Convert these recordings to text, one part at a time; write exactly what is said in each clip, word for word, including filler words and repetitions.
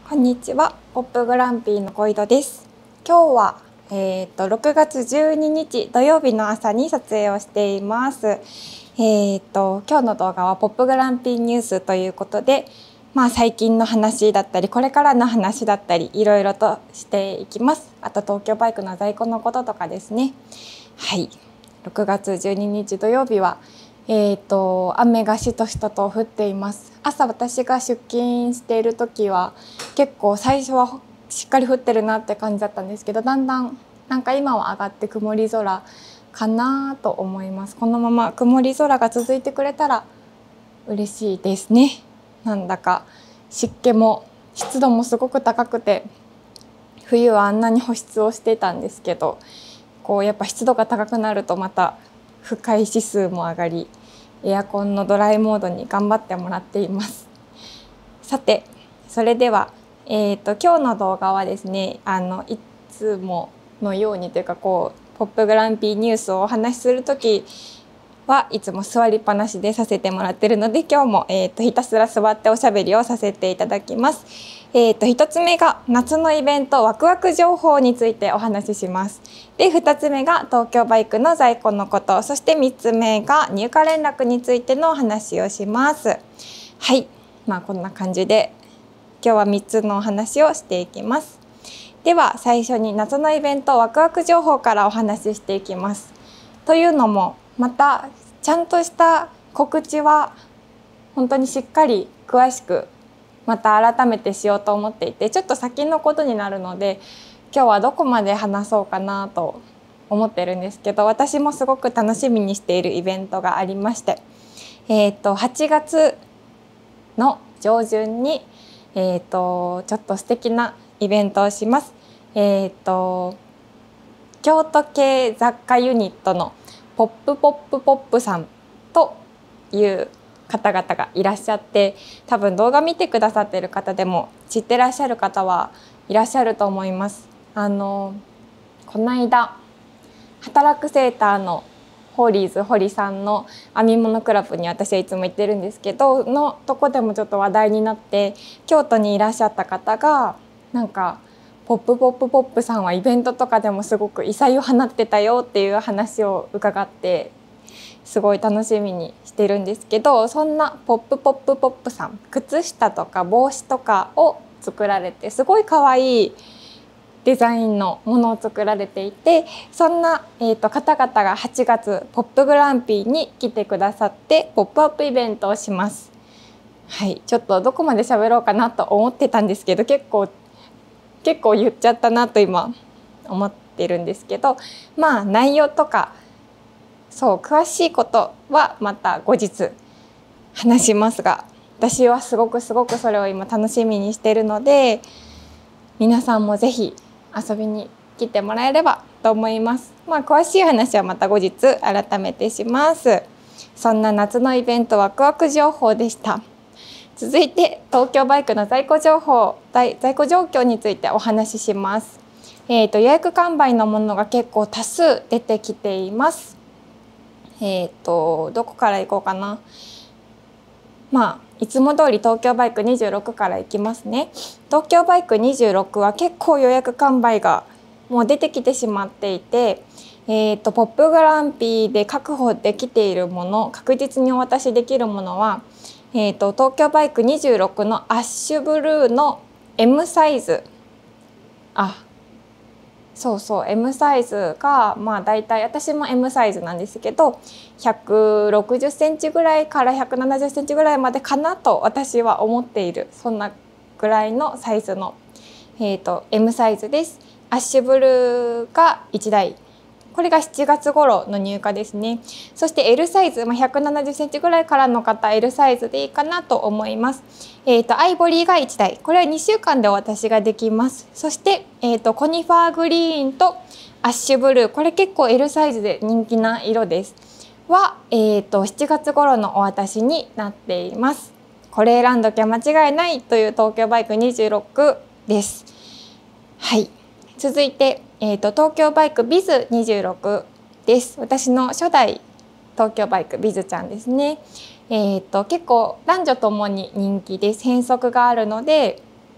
こんにちは、ポップグランピーの小井戸です。今日は、えー、とろくがつじゅうににち土曜日の朝に撮影をしています。えー、と今日の動画はポップグランピーニュースということで、まあ、最近の話だったりこれからの話だったりいろいろとしていきます。あと東京バイクの在庫のこととかですね。はい、ろくがつじゅうににち土曜日はえーと雨がしとしとと降っています。朝私が出勤している時は結構最初はしっかり降ってるなって感じだったんですけど、だんだんなんか今は上がって曇り空かなと思います。このまま曇り空が続いてくれたら嬉しいですね。なんだか湿気も湿度もすごく高くて、冬はあんなに保湿をしてたんですけど、こうやっぱ湿度が高くなるとまた不快指数も上がり、エアコンのドライモードに頑張ってもらっています。さて、それでは、えーと、今日の動画はですね、あのいつものようにというかこうポップグランピーニュースをお話しする時はいつも座りっぱなしでさせてもらっているので、今日も、えーと、ひたすら座っておしゃべりをさせていただきます。えーと、ひとつめが夏のイベントワクワク情報についてお話しします。で、ふたつめが東京バイクの在庫のこと、そしてみっつめが入荷連絡についてのお話をします。はい、まあこんな感じで今日はみっつのお話をしていきます。では最初に夏のイベントワクワク情報からお話ししていきます。というのもまたちゃんとした告知は本当にしっかり詳しくまた改めてしようと思っていて、ちょっと先のことになるので今日はどこまで話そうかなと思ってるんですけど、私もすごく楽しみにしているイベントがありまして、えー、とはちがつの上旬に、えー、とちょっと素敵なイベントをします。えー、と京都系雑貨ユニットのポップポップポップさんという方々がいらっしゃって、多分動画見てくださっている方でも知ってらっしゃる方はいらっしゃると思います。あのこの間働くセーターのホーリーズ堀さんの編み物クラブに私はいつも行ってるんですけどのとこでもちょっと話題になって、京都にいらっしゃった方がなんかポップポップポップさんはイベントとかでもすごく異彩を放ってたよっていう話を伺ってすごい楽しみにしてるんですけど、そんなポップポップポップさん、靴下とか帽子とかを作られてすごい可愛いデザインのものを作られていて、そんな、えー、と方々がはちがつポップグランピーに来てくださってポップアップイベントをします。はい、ちょっとどこまで喋ろうかなと思ってたんですけど、結構結構言っちゃったなと今思ってるんですけど、まあ内容とかそう詳しいことはまた後日話しますが、私はすごくすごくそれを今楽しみにしているので、皆さんもぜひ遊びに来てもらえればと思います。まあ詳しい話はまた後日改めてします。そんな夏のイベントワクワク情報でした。続いて東京バイクの在庫情報、在庫状況についてお話しします。えーと、予約完売のものが結構多数出てきています。えーと、どこから行こうかな。まあいつも通り東京バイクにじゅうろくから行きますね。東京バイクにじゅうろくは結構予約完売がもう出てきてしまっていて、えーと、ポップグランピーで確保できているもの、確実にお渡しできるものは、えーと、東京バイクにじゅうろくのアッシュブルーの エム サイズ、あそうそう エム サイズがまあだいたい私も エム サイズなんですけどひゃくろくじゅっセンチぐらいからひゃくななじゅっセンチぐらいまでかなと私は思っている、そんなぐらいのサイズの、えーと、エム サイズです。アッシュブルーがいちだい、これがしちがつ頃の入荷ですね。そして エル サイズ、まあ、ひゃくななじゅっセンチぐらいからの方 エル サイズでいいかなと思います。えーと、アイボリーがいちだい、これはにしゅうかんでお渡しができます。そして、えーと、コニファーグリーンとアッシュブルー、これ結構 エル サイズで人気な色ですは、えーと、しちがつ頃のお渡しになっています。これ選んどきゃ間違いないという東京バイクにじゅうろくです。はい、続いてえーと、東京バイクビズにじゅうろくです。私の初代東京バイクビズちゃんですね。えーと、結構男女ともに人気です。変速があるので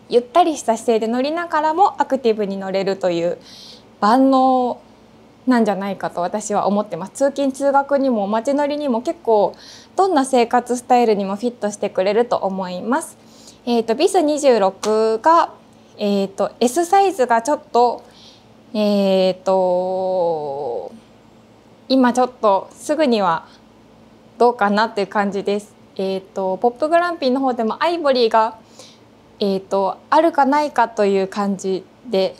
ゆったりした姿勢で乗りながらもアクティブに乗れるという万能なんじゃないかと私は思ってます。通勤通学にも街乗りにも結構どんな生活スタイルにもフィットしてくれると思います。えーと、ビスにじゅうろく が、えーと、S サイズがちょっと、えーと、今ちょっとすぐにはどうかなっていう感じです。えーと、ポップグランピーの方でもアイボリーが、えーと、あるかないかという感じです。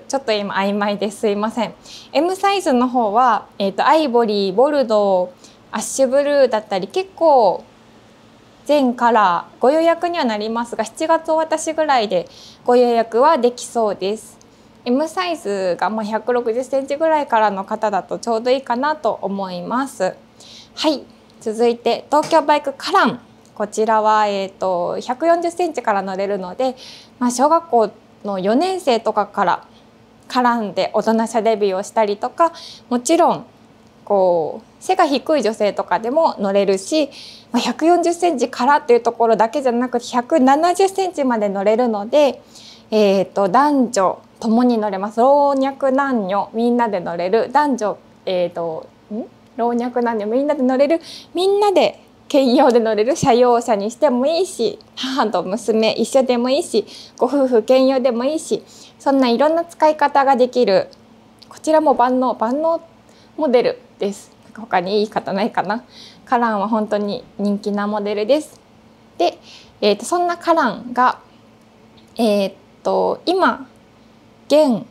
ちょっと今曖昧ですいません。M サイズの方は、えーと、アイボリー、ボルドー、アッシュブルーだったり結構全カラーご予約にはなりますが、しちがつお渡しぐらいでご予約はできそうです。M サイズがまあひゃくろくじゅっセンチぐらいからの方だとちょうどいいかなと思います。はい、続いて東京バイクカラン。こちらは、えーと、ひゃくよんじゅっセンチから乗れるので、まあ、小学校のよねん生とかからカランで大人車デビューをしたりとか、もちろんこう背が低い女性とかでも乗れるし、ひゃくよんじゅっセンチからっていうところだけじゃなくてひゃくななじゅっセンチまで乗れるので、えーと、男女ともに乗れます。老若男女みんなで乗れる男女、えーとん老若男女みんなで乗れる、みんなで兼用で乗れる車用車にしてもいいし、母と娘一緒でもいいし、ご夫婦兼用でもいいし、そんないろんな使い方ができる、こちらも万能万能モデルです。他に言い方ないかな。カランは本当に人気なモデルです。で、えー、とそんなカランが、えー、と今現ん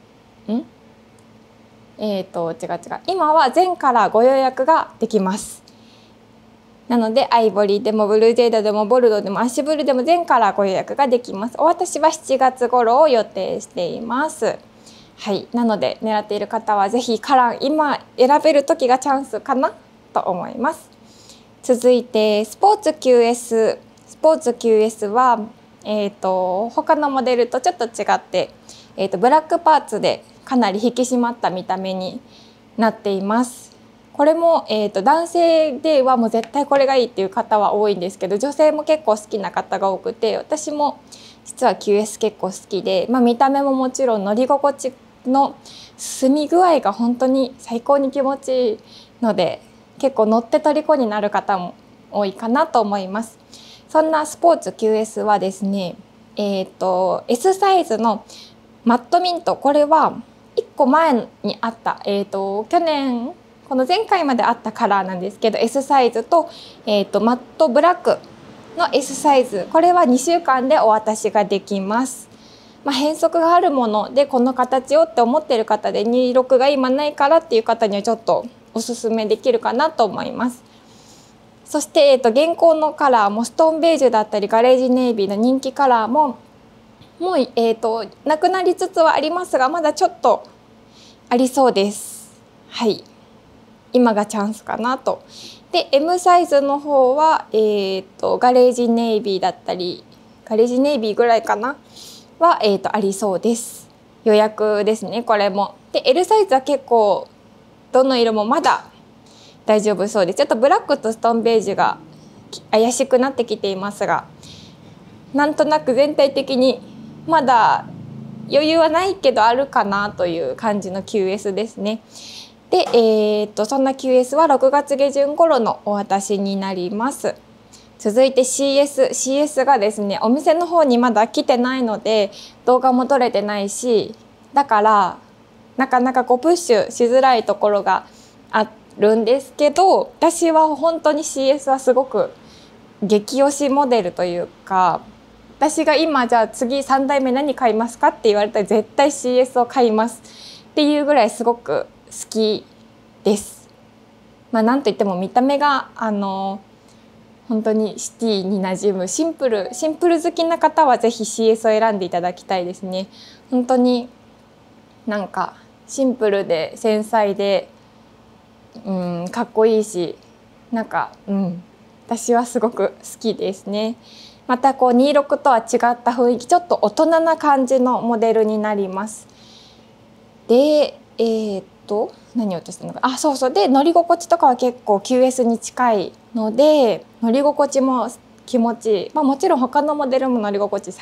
えー、と違う違う今は全カラーご予約ができます。なのでアイボリーでもブルージェイドでもボルドでもアッシュブルーでも全カラーご予約ができます。お渡しはしちがつ頃を予定しています。はい、なので狙っている方はぜひカラン今選べる時がチャンスかなと思います。続いてスポーツ キューエス。スポーツ キューエス は、えー、と他のモデルとちょっと違って、えー、とブラックパーツでかなり引き締まった見た目になっています。これも、えー、と男性ではもう絶対これがいいっていう方は多いんですけど、女性も結構好きな方が多くて、私も実は キューエス 結構好きで、まあ、見た目ももちろん乗り心地の進み具合が本当に最高に気持ちいいので、結構乗って虜になる方も多いかなと思います。そんなスポーツ キューエス はですね、えー、と S サイズのマットミント、これはいっこまえにあった、えー、と去年この前回まであったカラーなんですけど、 S サイズと、えー、とマットブラックの S サイズ、これはにしゅうかんでお渡しができます。まあ、変則があるものでこの形をって思っている方でにじゅうろくが今ないからっていう方にはちょっとおすすめできるかなと思います。そして、えー、と現行のカラーもストーンベージュだったりガレージネイビーの人気カラーももう、えー、となくなりつつはありますが、まだちょっとありそうです。はい、今がチャンスかなと。で M サイズの方は、えー、とガレージネイビーだったりガレージネイビーぐらいかなは、えー、とありそうです。予約ですね、これも。で L サイズは結構どの色もまだ大丈夫そうです。ちょっとブラックとストーンベージュが怪しくなってきていますが、なんとなく全体的にまだ余裕はないけどあるかなという感じの キューエス ですね。で、えー、とそんな キューエス はろくがつげじゅん頃のお渡しになります。続いて シーエス。シーエス がですね、お店の方にまだ来てないので動画も撮れてないし、だからなかなかこうプッシュしづらいところがあるんですけど、私は本当に シーエス はすごく激推しモデルというか、私が今じゃあ次さんだいめ何買いますかって言われたら絶対 シーエス を買いますっていうぐらいすごく好きです。まあ、なんといっても見た目があの本当にシティに馴染むシンプルシンプル好きな方はぜひ シーエス を選んでいただきたいですね。本当になんかシンプルで繊細で、うん、かっこいいし、なんか、うん、私はすごく好きですね。またこうにじゅうろくとは違った雰囲気、ちょっと大人な感じのモデルになります。で、えー、っと何を落としたのか、あ、そうそう、で乗り心地とかは結構 キューエス に近いので乗り心地も気持ちいい、まあ、もちろん他のモデルも乗り心地最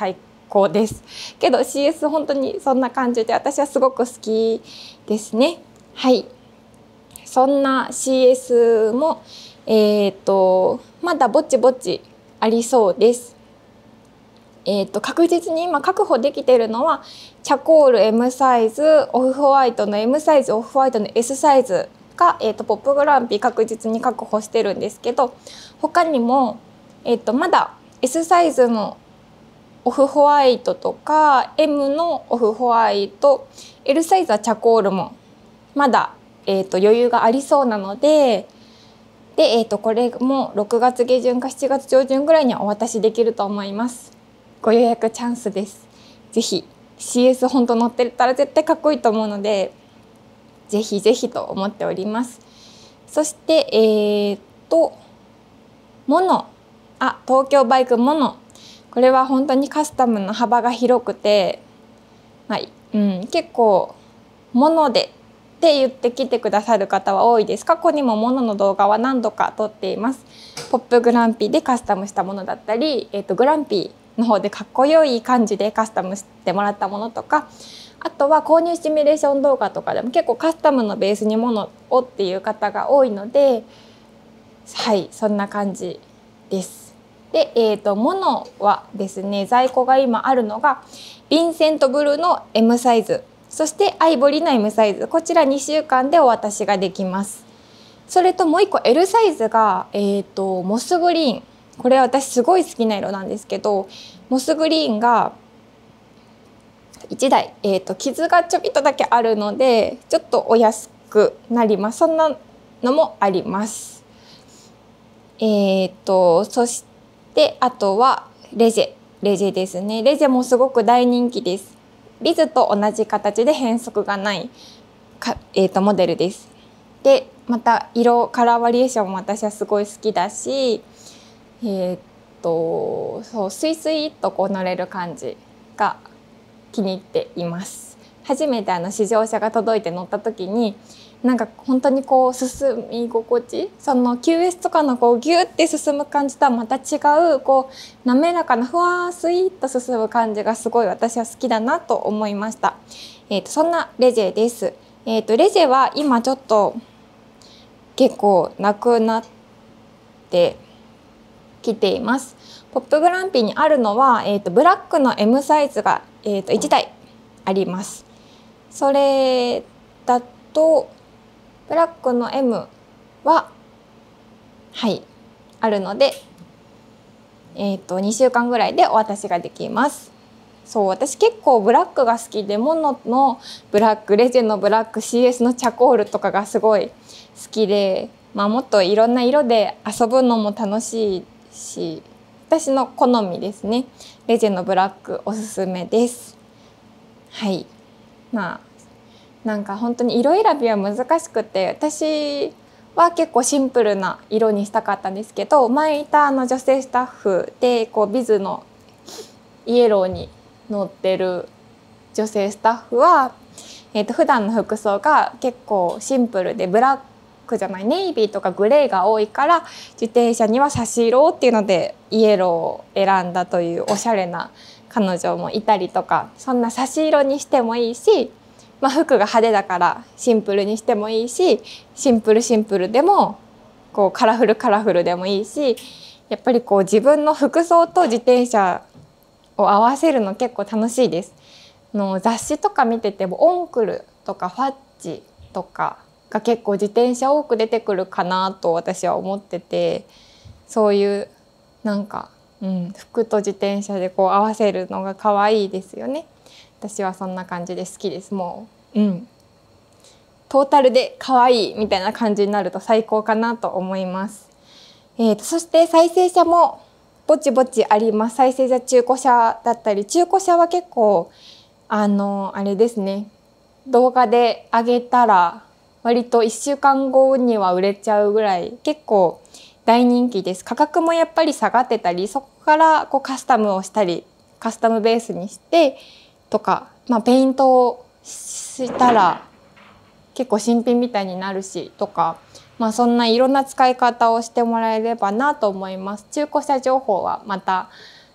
構です。けど シーエス 本当にそんな感じで私はすごく好きですね。はい。そんな シーエス もえっとまだぼちぼちありそうです。えー、と確実に今確保できているのはチャコール エム サイズ、オフホワイトの エム サイズ、オフホワイトの エス サイズが、えー、とポップグランピー確実に確保してるんですけど、他にも、えー、とまだ エス サイズのオフホワイトとか エム のオフホワイト、 エル サイズはチャコールもまだ、えー、と余裕がありそうなので、で、えー、とこれもろくがつげじゅんかしちがつじょうじゅんぐらいにはお渡しできると思います。ご予約チャンスです。ぜひ シーエス 本当乗ってたら絶対かっこいいと思うので、ぜひぜひと思っております。そしてえー、っとモノ、あ、東京バイクモノ、これは本当にカスタムの幅が広くて、はい、うん、結構モノでって言ってきてくださる方は多いです。過去にもモノの動画は何度か撮っています。ポップグランピーでカスタムしたものだったり、えー、っとグランピーの方でかっこよい感じでカスタムしてもらったものとか、あとは購入シミュレーション動画とかでも結構カスタムのベースにものをっていう方が多いので、はい、そんな感じです。で、えーと、ものはですね、在庫が今あるのがヴィンセントブルーの エム サイズ、そしてアイボリーの エム サイズ、こちらにしゅうかんでお渡しができます。それともういっこ エル サイズが、えーと、モスグリーン、これは私すごい好きな色なんですけど、モスグリーンがいちだい、えーと、傷がちょびっとだけあるのでちょっとお安くなります。そんなのもあります。えーとそしてあとはレジェレジェですね。レジェもすごく大人気です。リズと同じ形で変則がないか、えーと、モデルです。でまた色カラーバリエーションも私はすごい好きだし、えー、っとそうスイスイっとこう乗れる感じが気に入っています。初めてあの試乗車が届いて乗った時になんか本当にこう進み心地、その キューエス とかのこうギュッて進む感じとはまた違うこう滑らかなふわースイーッと進む感じがすごい私は好きだなと思いました。えー、とそんなレジェです。えー、とレジェは今ちょっと結構なくなってきています。ポップグランピーにあるのは、えー、とブラックの エム サイズが、えー、といちだいあります。それだとブラックの エム ははいあるので、えー、とにしゅうかんぐらいでお渡しができます。そう、私結構ブラックが好きで、モノのブラック、レジェのブラック、 シーエス のチャコールとかがすごい好きで、まあ、もっといろんな色で遊ぶのも楽しいし、私の好みですね。レジェのブラックおすすめです。はい、まあなんか本当に色選びは難しくて、私は結構シンプルな色にしたかったんですけど、前いたあの女性スタッフでこうビズのイエローに乗ってる女性スタッフは、えー、と普段の服装が結構シンプルでブラックじゃないネイビーとかグレーが多いから、自転車には差し色っていうのでイエローを選んだというおしゃれな彼女もいたりとか、そんな差し色にしてもいいし、まあ、服が派手だからシンプルにしてもいいし、シンプルシンプルでもこうカラフルカラフルでもいいし、やっぱりこう自分の服装と自転車を合わせるの結構楽しいです。の雑誌とか見ててもオンクルとかファッチとかが結構自転車多く出てくるかなと私は思ってて、そういうなんか、うん、服と自転車でこう合わせるのが可愛いですよね。私はそんな感じで好きです。もう、うん、トータルで可愛いみたいな感じになると最高かなと思います。えーと、そして再生車もぼちぼちあります。再生車中古車だったり、中古車は結構あのあれですね、動画で上げたら割といっしゅうかんごには売れちゃうぐらい結構大人気です。価格もやっぱり下がってたり、そこからこうカスタムをしたり、カスタムベースにしてとか、まあ、ペイントをしたら結構新品みたいになるしとか、まあ、そんないろんな使い方をしてもらえればなと思います。中古車情報はまた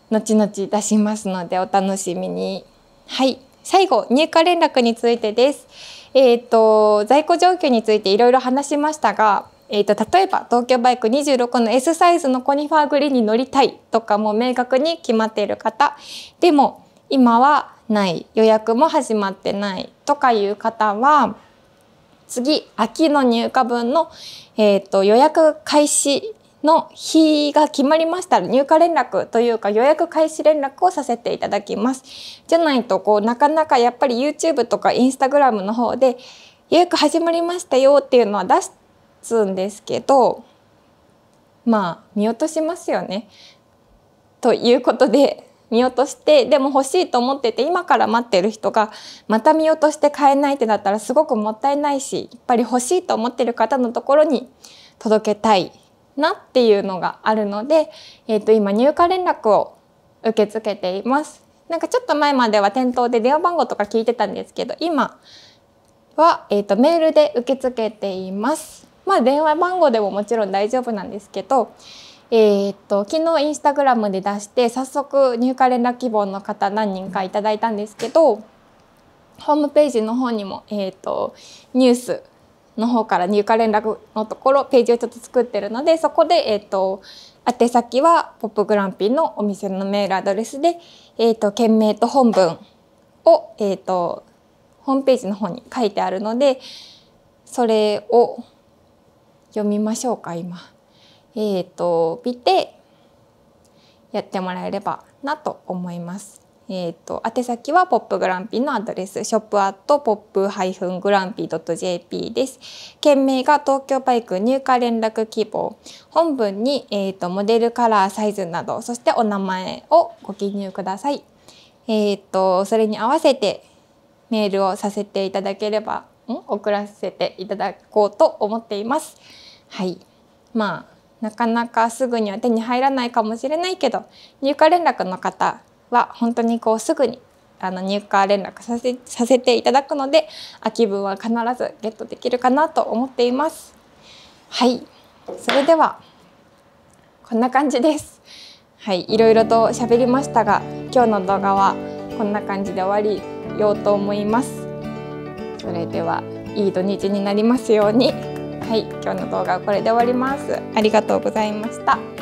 後々出しますのでお楽しみに。はい、最後入荷連絡についてです。えーと、在庫状況についていろいろ話しましたが、えーと、例えば東京バイクにじゅうろくの エス サイズのコニファーグリーンに乗りたいとかも明確に決まっている方でも今はない、予約も始まってないとかいう方は、次秋の入荷分の、えーと、予約開始の日が決まりましたら入荷連絡というか予約開始連絡をさせていただきます。じゃないとこうなかなかやっぱり YouTube とか Instagram の方で予約始まりましたよっていうのは出すんですけど、まあ見落としますよね。ということで見落として、でも欲しいと思ってて今から待ってる人がまた見落として買えないってなったらすごくもったいないし、やっぱり欲しいと思ってる方のところに届けたいなっていうのがあるので、えー、と今入荷連絡を受け付けています。なんかちょっと前までは店頭で電話番号とか聞いてたんですけど、今は、えー、とメールで受け付けています。まあ電話番号でももちろん大丈夫なんですけど、えー、と昨日インスタグラムで出して早速入荷連絡希望の方何人かいただいたんですけど、ホームページの方にも、えー、とニュースの方から入荷連絡のところページをちょっと作ってるので、そこで、えー、と宛先はポップグランピーのお店のメールアドレスで、えー、と件名と本文を、えー、とホームページの方に書いてあるので、それを読みましょうか。今えー、と見てやってもらえればなと思います。えー、と宛先はポップグランピーのアドレスショップアットポップハイフングランピードットジェーピーです。件名が東京バイク入荷連絡希望、本文に、えー、とモデルカラーサイズなど、そしてお名前をご記入ください。えー、とそれに合わせてメールをさせていただければん送らせていただこうと思っています。はい、まあなかなかすぐには手に入らないかもしれないけど、入荷連絡の方は本当にこうすぐにあの入荷連絡させ、させていただくので、秋分は必ずゲットできるかなと思っています。はい、それではこんな感じです。はい、いろいろと喋りましたが、今日の動画はこんな感じで終わりようと思います。それではいい土日になりますように。はい、今日の動画はこれで終わります。ありがとうございました。